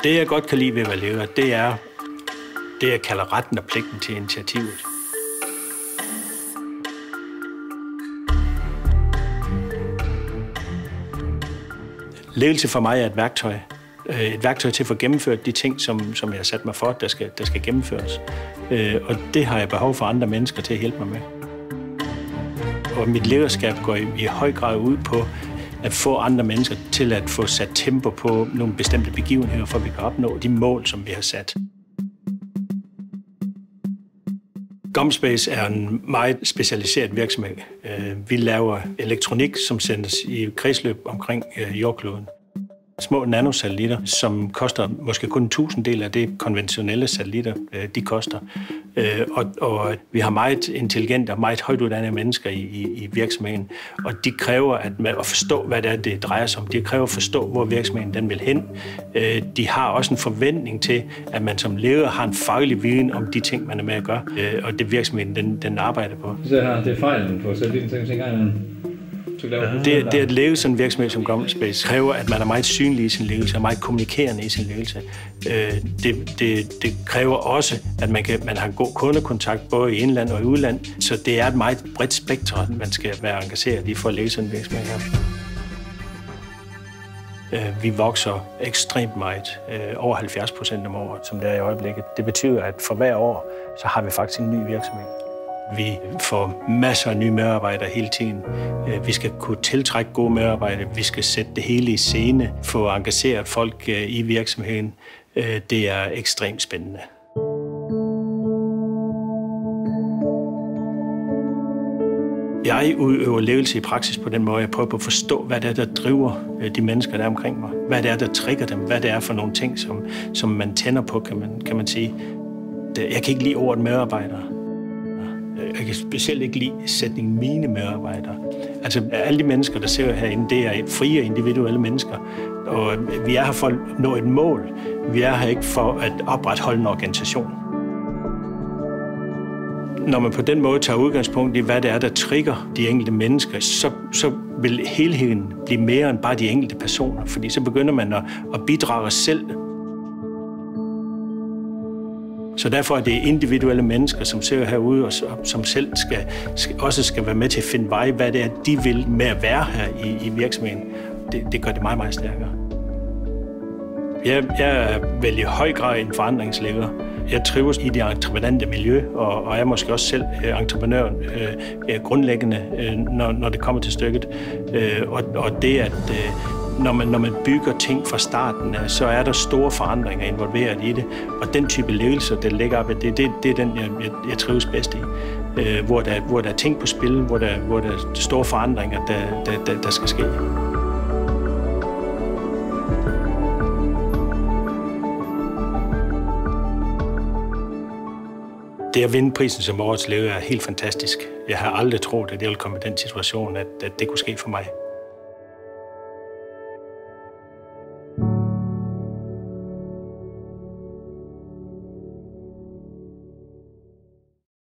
Det, jeg godt kan lide ved at være leder, det er det, jeg kalder retten og pligten til initiativet. Ledelse for mig er et værktøj. Et værktøj til at få gennemført de ting, som jeg har sat mig for, der skal gennemføres. Og det har jeg behov for andre mennesker til at hjælpe mig med. Og mit lederskab går i høj grad ud på at få andre mennesker til at få sat tempo på nogle bestemte begivenheder, for at vi kan opnå de mål, som vi har sat. GomSpace er en meget specialiseret virksomhed. Vi laver elektronik, som sendes i kredsløb omkring jordkloden. Små nanosatellitter, som koster måske kun en 1/1000 af det konventionelle satellitter, de koster. Og vi har meget intelligente og meget højtuddannede mennesker i virksomheden, og de kræver at forstå, hvad det er, det drejer sig om. De kræver at forstå, hvor virksomheden den vil hen. De har også en forventning til, at man som leder har en faglig viden om de ting, man er med at gøre, og det virksomheden den arbejder på. Så det er fejlen på satellitten, Det at leve sådan en virksomhed som GomSpace kræver, at man er meget synlig i sin ledelse og meget kommunikerende i sin ledelse. Det kræver også, at man har en god kundekontakt både i indland og i udland, så det er et meget bredt spektrum, man skal være engageret i for at lede sådan en virksomhed her. Vi vokser ekstremt meget, over 70% om året, som det er i øjeblikket. Det betyder, at for hver år, så har vi faktisk en ny virksomhed. Vi får masser af nye medarbejdere hele tiden. Vi skal kunne tiltrække gode medarbejdere. Vi skal sætte det hele i scene, få engageret folk i virksomheden. Det er ekstremt spændende. Jeg udøver ledelse i praksis på den måde, jeg prøver på at forstå, hvad det er, der driver de mennesker, der er omkring mig. Hvad det er, der trigger dem. Hvad det er for nogle ting, som man tænder på, kan man sige. Jeg kan ikke lide ordet medarbejdere. Jeg kan specielt ikke lide sætningen mine medarbejdere. Altså alle de mennesker, der sidder herinde, det er frie individuelle mennesker. Og vi er her for at nå et mål. Vi er her ikke for at opretholde en organisation. Når man på den måde tager udgangspunkt i, hvad det er, der trigger de enkelte mennesker, så vil helheden blive mere end bare de enkelte personer. Fordi så begynder man at bidrage selv. Så derfor er det individuelle mennesker, som sidder herude, og som selv også skal være med til at finde vej, hvad det er, de vil med at være her i virksomheden. Det gør det meget, meget stærkere. Jeg er vel i høj grad en forandringsleder. Jeg trives i det entreprenante miljø, og er måske også selv entreprenør grundlæggende, når det kommer til stykket. Og det, at når man bygger ting fra starten, så er der store forandringer involveret i det. Og den type ledelse, der ligger op, det er den, jeg trives bedst i. Hvor der er ting på spil, hvor der er store forandringer, der skal ske. Det at vinde prisen som årets leder er helt fantastisk. Jeg har aldrig troet, at jeg ville komme i den situation, at det kunne ske for mig.